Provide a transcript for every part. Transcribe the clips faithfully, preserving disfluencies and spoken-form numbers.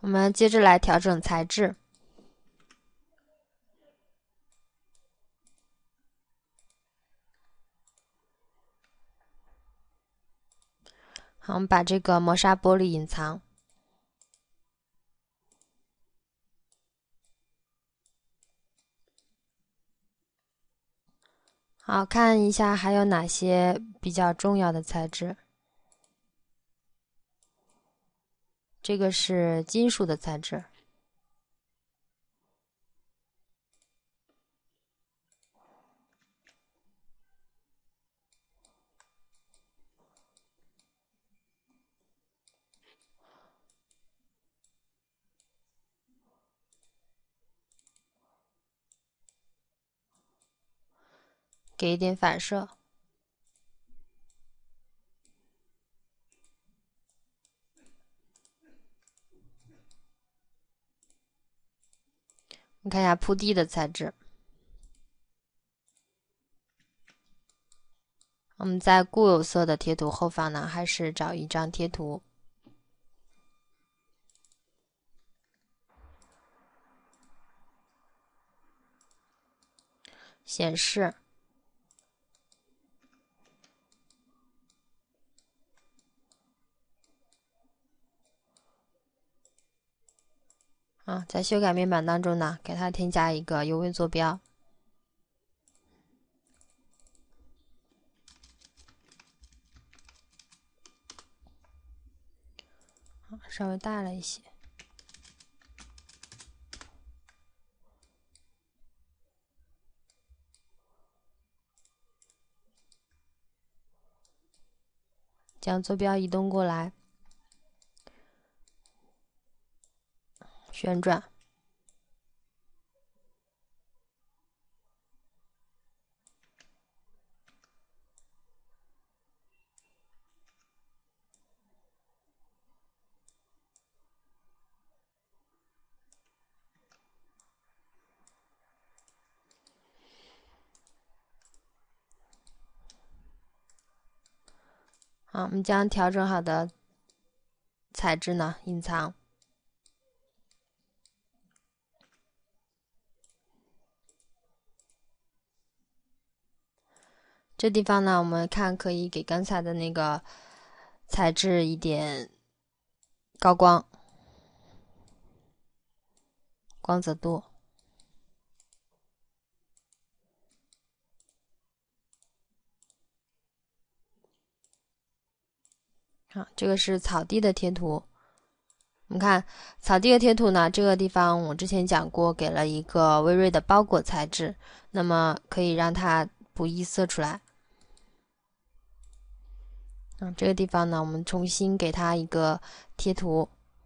我们接着来调整材质。好，我们把这个磨砂玻璃隐藏。好，看一下还有哪些比较重要的材质。这个是金属的材质。给一点反射。我们看一下铺地的材质。我们在固有色的贴图后方呢，还是找一张贴图。显示。啊，在修改面板当中呢，给它添加一个 U V 坐标。稍微大了一些。将坐标移动过来，旋转。好，我们将调整好的材质呢隐藏。这地方呢，我们看可以给刚才的那个材质一点高光、光泽度。好，这个是草地的贴图。我们看草地的贴图呢，这个地方我之前讲过，给了一个微锐的包裹材质，那么可以让它不易色出来。嗯，这个地方呢，我们重新给它一个贴图。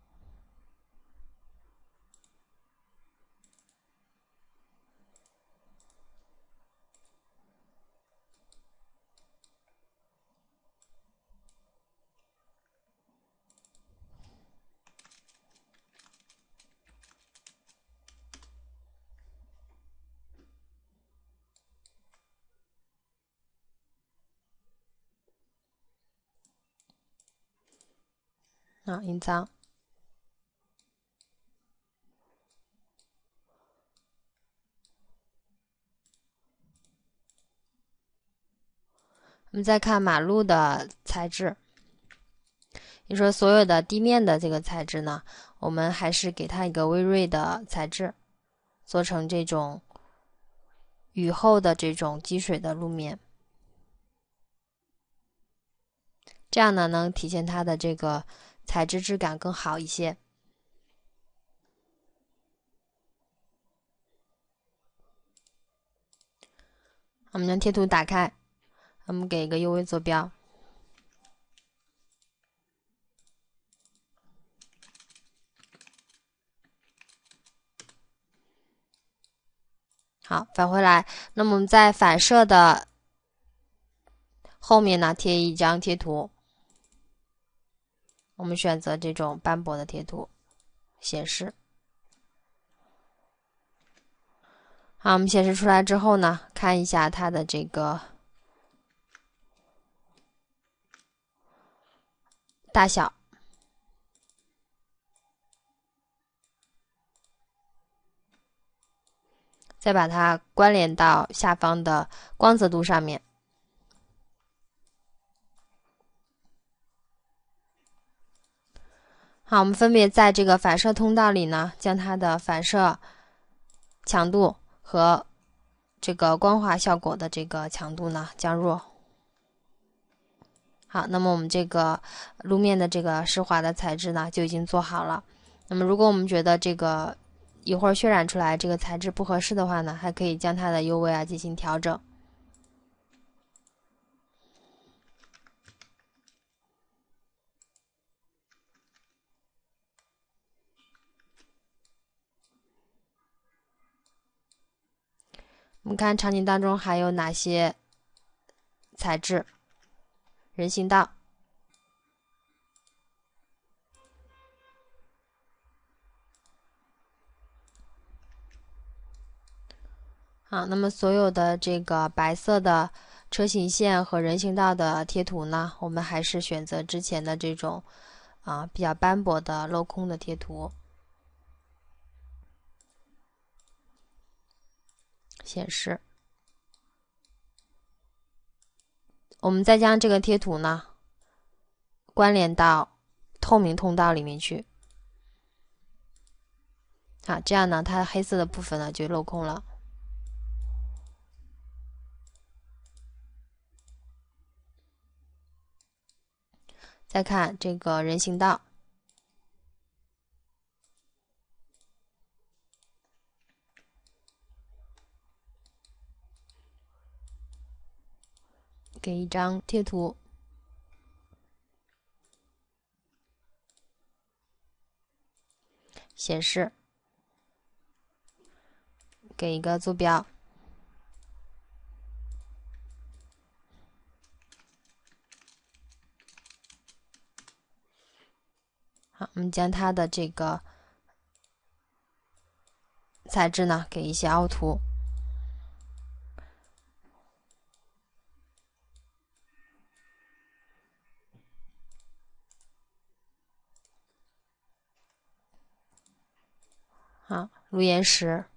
啊，隐藏。我们再看马路的材质，你说所有的地面的这个材质呢，我们还是给它一个微锐的材质，做成这种雨后的这种积水的路面，这样呢能体现它的这个材质质感更好一些。我们将贴图打开，我们给一个 U V 坐标。好，返回来。那么我们在反射的后面呢，贴一张贴图。我们选择这种斑驳的贴图，显示。好，我们显示出来之后呢，看一下它的这个大小。 再把它关联到下方的光泽度上面。好，我们分别在这个反射通道里呢，将它的反射强度和这个光滑效果的这个强度呢降弱。好，那么我们这个路面的这个湿滑的材质呢就已经做好了。那么如果我们觉得这个一会儿渲染出来这个材质不合适的话呢，还可以将它的 U V 啊进行调整。我们看场景当中还有哪些材质？人行道。好，那么所有的这个白色的车行线和人行道的贴图呢，我们还是选择之前的这种啊比较斑驳的镂空的贴图。显示。我们再将这个贴图呢关联到透明通道里面去。好，这样呢，它黑色的部分呢就镂空了。再看这个人行道。给一张贴图。显示。给一个坐标。好，我们将它的这个材质呢给一些凹凸。好，路岩石。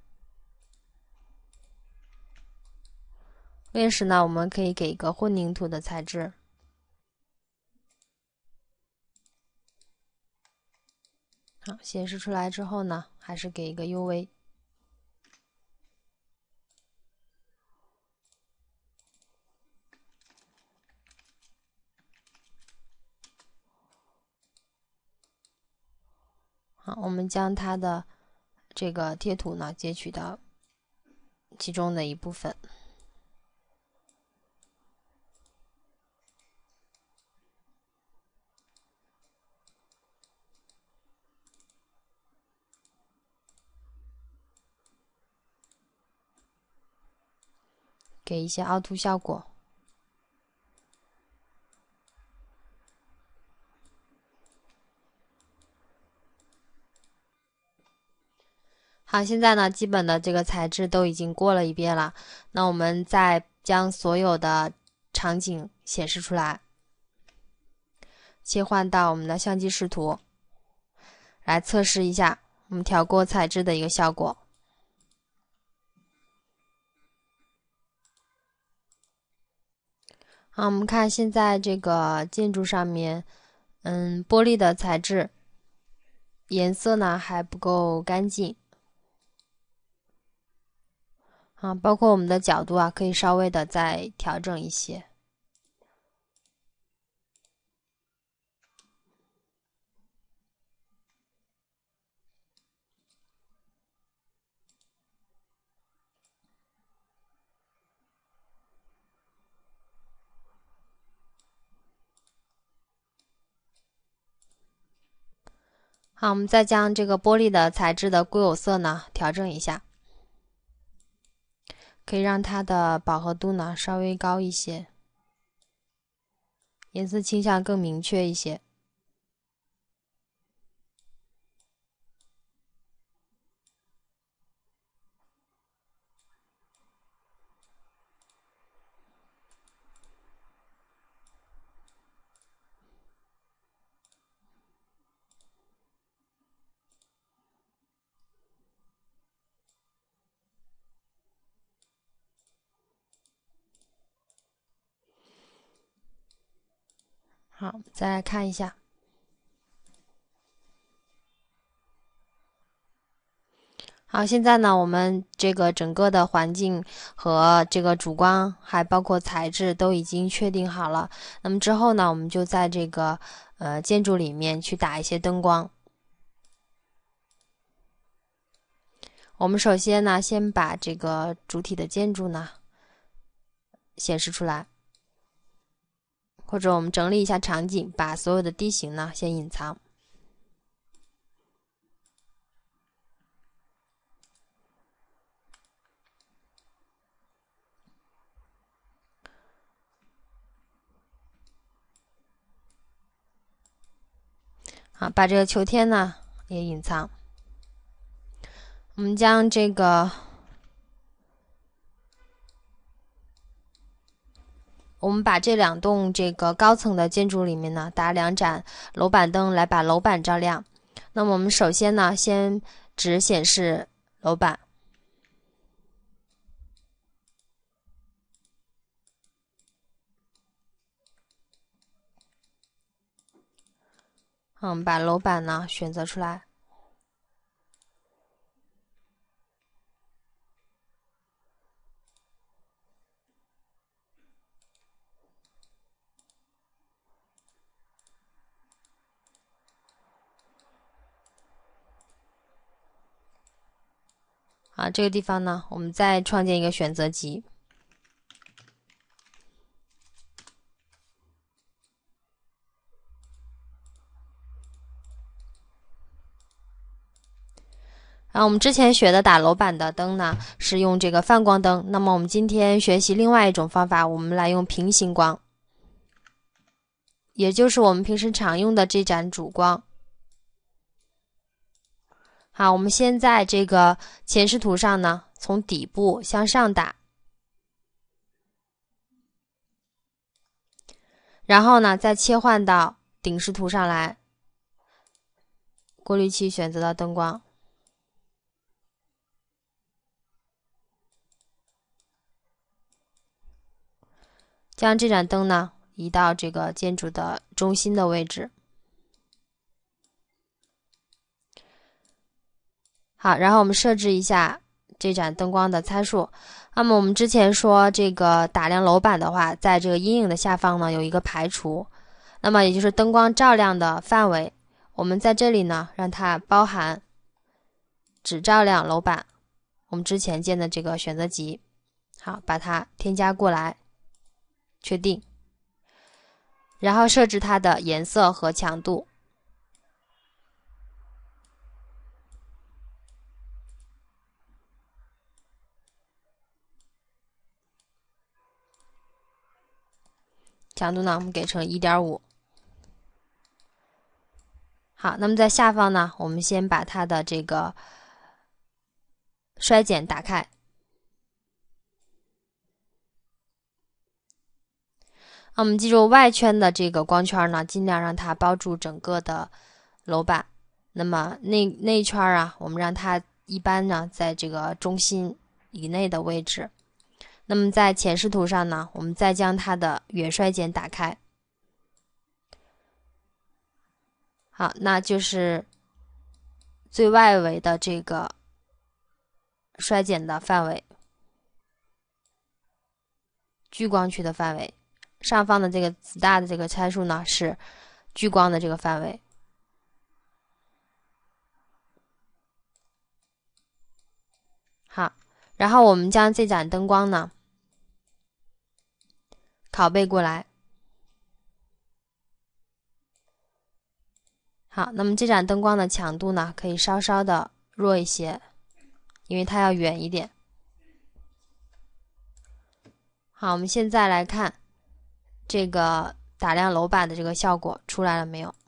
路岩石呢，我们可以给一个混凝土的材质。好，显示出来之后呢，还是给一个 U V。好，我们将它的这个贴图呢截取到其中的一部分。给一些凹凸效果。好，现在呢，基本的这个材质都已经过了一遍了。那我们再将所有的场景显示出来，切换到我们的相机视图，来测试一下我们调过材质的一个效果。好，我们看现在这个建筑上面，嗯，玻璃的材质颜色呢还不够干净。啊，包括我们的角度啊，可以稍微的再调整一些。好，我们再将这个玻璃的材质的固有色呢调整一下，可以让它的饱和度呢稍微高一些，颜色倾向更明确一些。 好，再来看一下。好，现在呢，我们这个整个的环境和这个主光，还包括材质都已经确定好了。那么之后呢，我们就在这个呃建筑里面去打一些灯光。我们首先呢，先把这个主体的建筑呢显示出来，或者我们整理一下场景，把所有的地形呢先隐藏。好，把这个秋天呢也隐藏。我们将这个，我们把这两栋这个高层的建筑里面呢打两盏楼板灯来把楼板照亮。那么我们首先呢，先只显示楼板。嗯，把楼板呢选择出来。啊，这个地方呢，我们再创建一个选择集。然后我们之前学的打楼板的灯呢，是用这个泛光灯。那么我们今天学习另外一种方法，我们来用平行光，也就是我们平时常用的这盏主光。好，我们先在这个前视图上呢，从底部向上打，然后呢，再切换到顶视图上来，过滤器选择到灯光。将这盏灯呢移到这个建筑的中心的位置。好，然后我们设置一下这盏灯光的参数。那么我们之前说这个打亮楼板的话，在这个阴影的下方呢有一个排除，那么也就是灯光照亮的范围，我们在这里呢让它包含只照亮楼板，我们之前建的这个选择集。好，把它添加过来，确定，然后设置它的颜色和强度。强度呢，我们给成 一点五。好，那么在下方呢，我们先把它的这个衰减打开。那我们记住外圈的这个光圈呢，尽量让它包住整个的楼板。那么内内圈啊，我们让它一般呢在这个中心以内的位置。那么在前视图上呢，我们再将它的远衰减打开。好，那就是最外围的这个衰减的范围，聚光区的范围。上方的这个子大的这个参数呢是聚光的这个范围。好，然后我们将这盏灯光呢拷贝过来。好，那么这盏灯光的强度呢可以稍稍的弱一些，因为它要远一点。好，我们现在来看这个打亮楼板的这个效果出来了没有？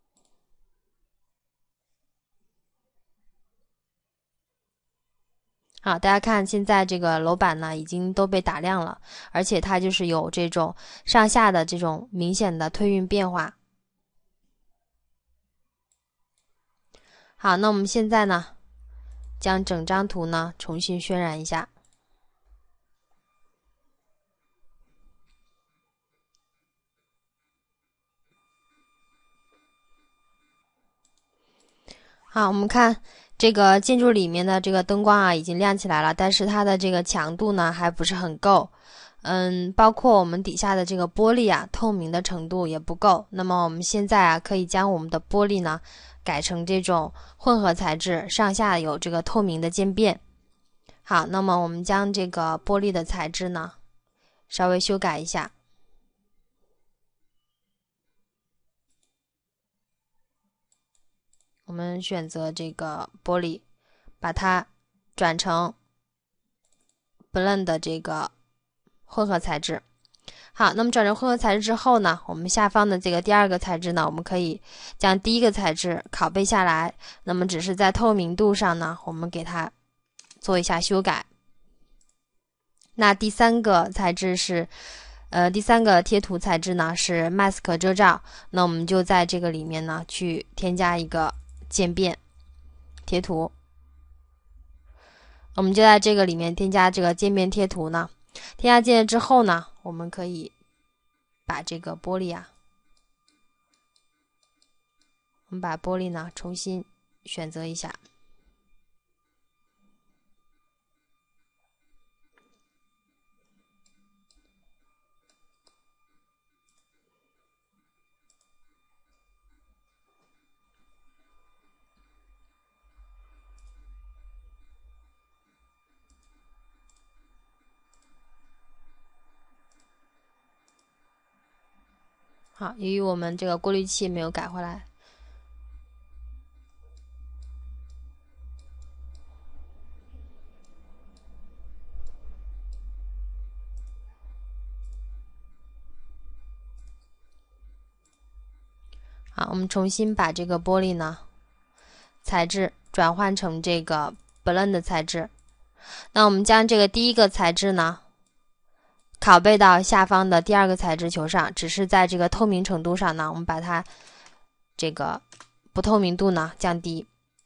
好，大家看现在这个楼板呢已经都被打亮了，而且它就是有这种上下的这种明显的推运变化。好，那我们现在呢将整张图呢重新渲染一下。 好，我们看这个建筑里面的这个灯光啊，已经亮起来了，但是它的这个强度呢还不是很够。嗯，包括我们底下的这个玻璃啊，透明的程度也不够。那么我们现在啊，可以将我们的玻璃呢改成这种混合材质，上下有这个透明的渐变。好，那么我们将这个玻璃的材质呢稍微修改一下。我们选择这个玻璃，把它转成 blend 的这个混合材质。好，那么转成混合材质之后呢，我们下方的这个第二个材质呢，我们可以将第一个材质拷贝下来，那么只是在透明度上呢，我们给它做一下修改。那第三个材质是呃，第三个贴图材质呢是 mask 遮罩，那我们就在这个里面呢去添加一个渐变贴图，我们就在这个里面添加这个渐变贴图呢。添加渐变之后呢，我们可以把这个玻璃啊，我们把玻璃呢重新选择一下。好，由于我们这个过滤器没有改回来。好，我们重新把这个玻璃呢材质转换成这个 blend 的材质。那我们将这个第一个材质呢拷贝到下方的第二个材质球上，只是在这个透明程度上呢，我们把它这个不透明度呢降低。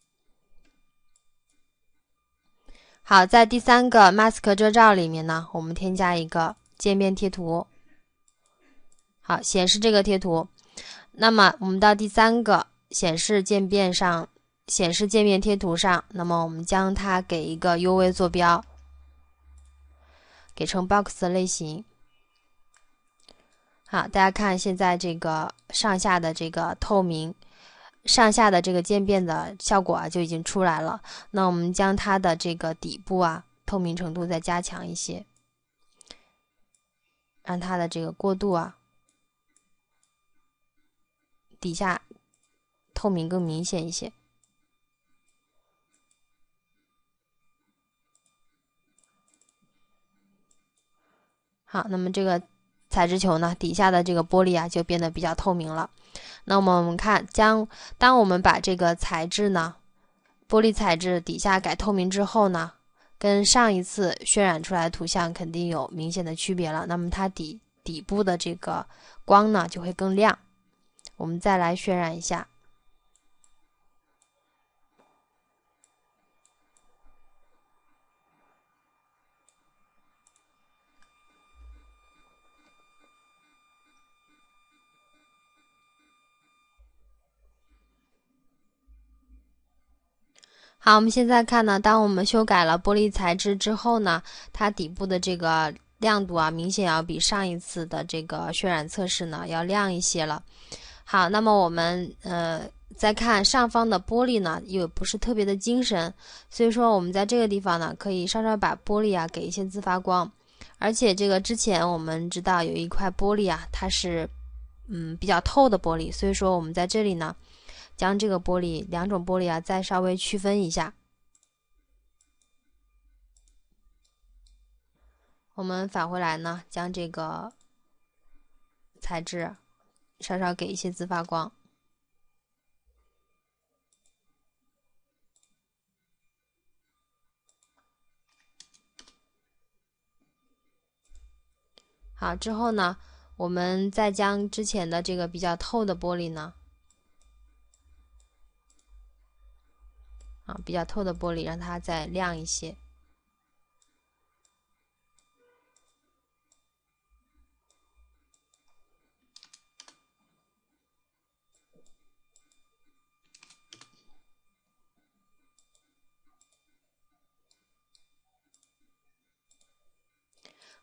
好，在第三个 mask 遮罩里面呢，我们添加一个渐变贴图。好，显示这个贴图。那么我们到第三个显示渐变上，显示渐变贴图上，那么我们将它给一个 U V 坐标，给成 box 的类型。好，大家看现在这个上下的这个透明，上下的这个渐变的效果啊就已经出来了。那我们将它的这个底部啊透明程度再加强一些，让它的这个过渡啊底下透明更明显一些。好，那么这个材质球呢，底下的这个玻璃啊就变得比较透明了。那么我们看，将当我们把这个材质呢，玻璃材质底下改透明之后呢，跟上一次渲染出来的图像肯定有明显的区别了。那么它底底部的这个光呢就会更亮。我们再来渲染一下。好，我们现在看呢，当我们修改了玻璃材质之后呢，它底部的这个亮度啊，明显要比上一次的这个渲染测试呢要亮一些了。好，那么我们呃再看上方的玻璃呢，又不是特别的精神，所以说我们在这个地方呢，可以稍稍把玻璃啊给一些自发光。而且这个之前我们知道有一块玻璃啊，它是嗯比较透的玻璃，所以说我们在这里呢。将这个玻璃两种玻璃啊再稍微区分一下。我们返回来呢，将这个材质稍稍给一些自发光。好，之后呢，我们再将之前的这个比较透的玻璃呢，啊，比较透的玻璃让它再亮一些。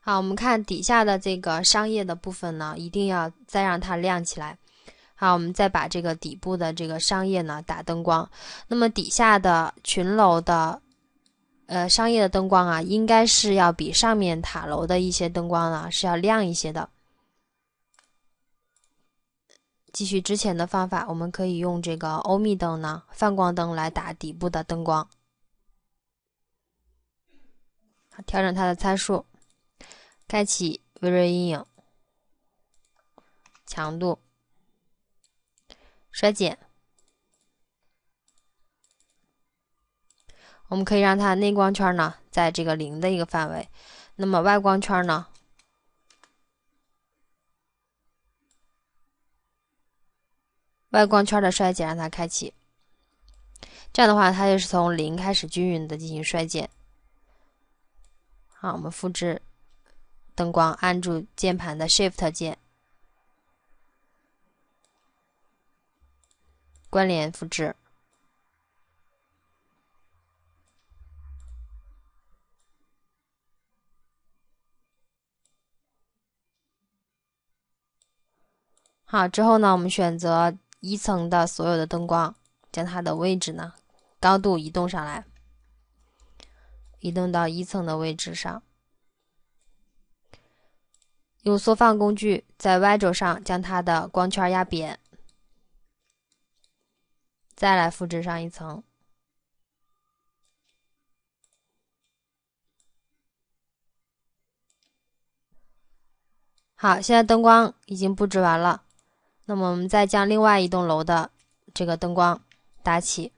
好，我们看底下的这个商业的部分呢，一定要再让它亮起来。好，我们再把这个底部的这个商业呢打灯光。那么底下的群楼的呃商业的灯光啊，应该是要比上面塔楼的一些灯光呢是要亮一些的。继续之前的方法，我们可以用这个欧米灯呢泛光灯来打底部的灯光。调整它的参数，开启微锐阴影，强度，衰减。我们可以让它内光圈呢在这个零的一个范围，那么外光圈呢，外光圈的衰减让它开启。这样的话，它就是从零开始均匀的进行衰减。好，我们复制灯光，按住键盘的 Shift 键，关联复制。好，之后呢，我们选择一层的所有的灯光，将它的位置呢高度移动上来，移动到一层的位置上。用缩放工具在 Y 轴上将它的光圈压扁，再来复制上一层。好，现在灯光已经布置完了，那么我们再将另外一栋楼的这个灯光打起。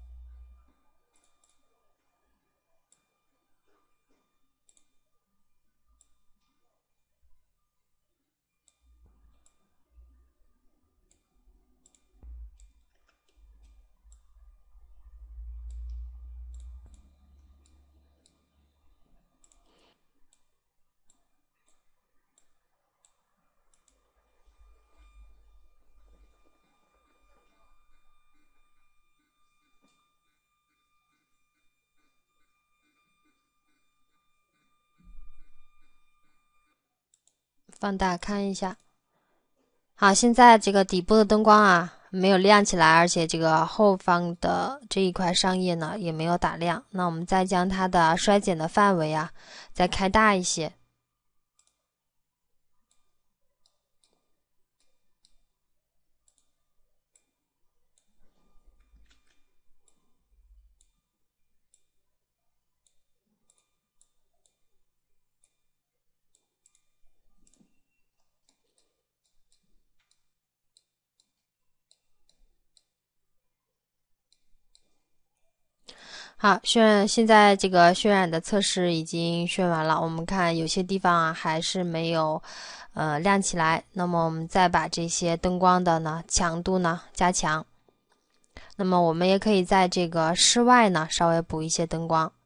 放大看一下。好，现在这个底部的灯光啊没有亮起来，而且这个后方的这一块商业呢也没有打亮。那我们再将它的衰减的范围啊再开大一些。好，渲染现在这个渲染的测试已经渲完了，我们看有些地方啊还是没有呃亮起来，那么我们再把这些灯光的呢强度呢加强。那么我们也可以在这个室外呢稍微补一些灯光。